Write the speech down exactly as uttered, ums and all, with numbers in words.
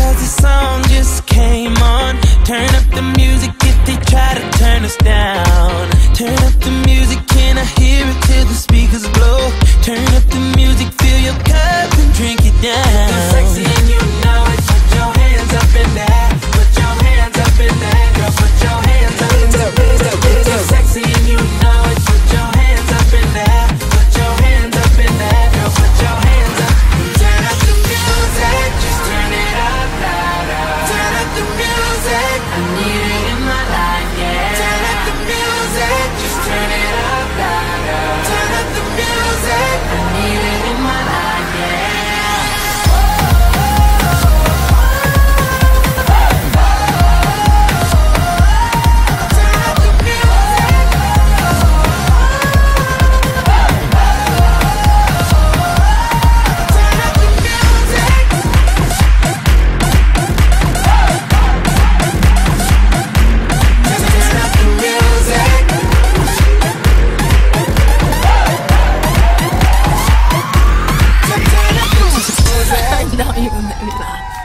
cause the song just came on. Turn up the music if they try to turn us down. Turn up the music, can I hear it till the speakers blow? Turn up the music, fill your cup and drink it down. You're sexy and you know it, put your hands up in there. Put your hands up in there, girl, put your hands up in there. You're sexy and you know it, put your hands up in there. Put your hands up in there, girl, put your hands up. Turn up the music, just turn it up louder. Turn up the music, I need it in my life, yeah. Turn up the music, just turn it up louder. Turn up the music, I need it in my life, yeah. Don't even make me laugh.